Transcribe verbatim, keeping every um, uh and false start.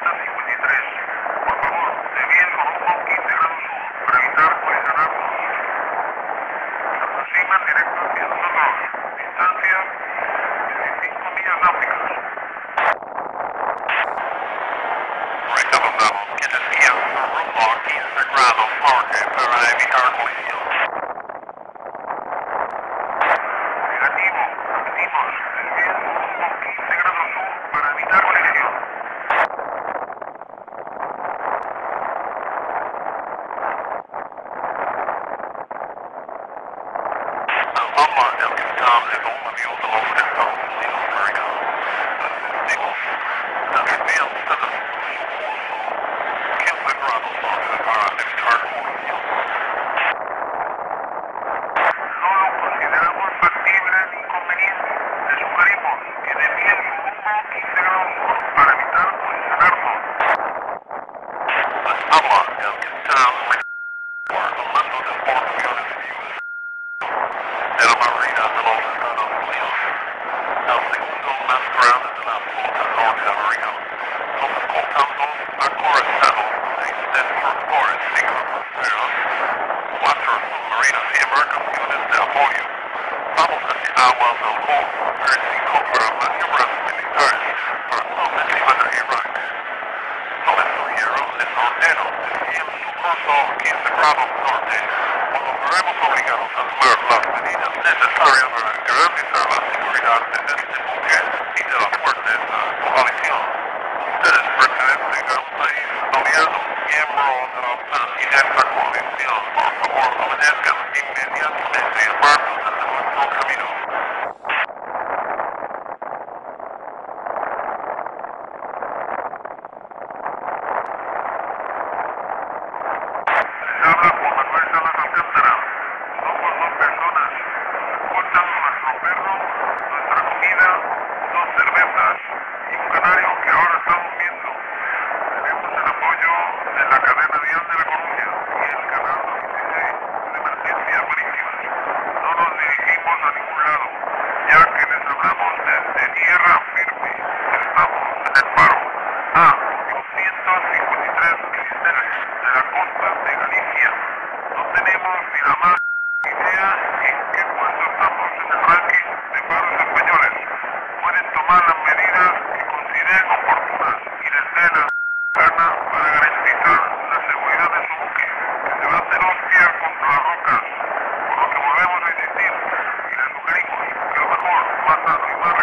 cincuenta y tres. Por favor, desvíen con rumbo quince grados sur para evitar colisionarnos. Se aproximan directo hacia nosotros. Distancia dieciséis millas náuticas. Recomendamos que desvíen con rumbo quince grados norte para evitar colisión. Negativo, repetimos, desvíen con rumbo quince grados sur para evitar colisión. Allah del Islam es un avión de los Estados Unidos americanos. Asistimos a desvían ustedes su curso quince grados norte para evitar colisión. No lo consideramos factible ni conveniente. Les sugerimos que desvíen su rumbo quince grados sur para evitar colisionarnos. Allah del Islam por el mando del portaaviones civiles de la Marina de los Estados Unidos, el segundo más grande de la flota norteamericana, nos escoltando acorazados seis destructores ciclocosteros, cuatro submarinas y embarcaciones de apoyo. Vamos hacia aguas del Golfo Pérsico para maniobras militares para no invadir Irak. No les sugiero, les ordeno, desvíen su curso quince grados norte, o nos veremos obligados a tomar las medidas necesarias para garantizar la seguridad de este buque y de las fuerzas de la coalición. Ustedes pertenecen a un país aliado, miembro de la OTAN y de esta coalición. Por favor, obedezcan inmediatamente y apártense de nuestro camino. Les habla Juan Manuel Salas Alcántara. Somos dos personas. Aportan nuestro perro, nuestra comida, dos cervezas y un canario que ahora está durmiendo. Tenemos el apoyo de la cadena vial de La Coruña y el canal dieciséis de emergencia marítima. No nos dirigimos a ningún lado, ya que les hablamos desde tierra firme. Estamos en el paro A doscientos cincuenta y tres Cristeles de la costa de Galicia. No tenemos ni la más idea en qué puesto estamos en el ranking de paros españoles. Pueden tomar las medidas que consideren oportunas y les dé la gana para garantizar la seguridad de su buque, que se va a hacer hostia contra las rocas, por lo que volvemos a insistir y les sugerimos que lo mejor, más sano y más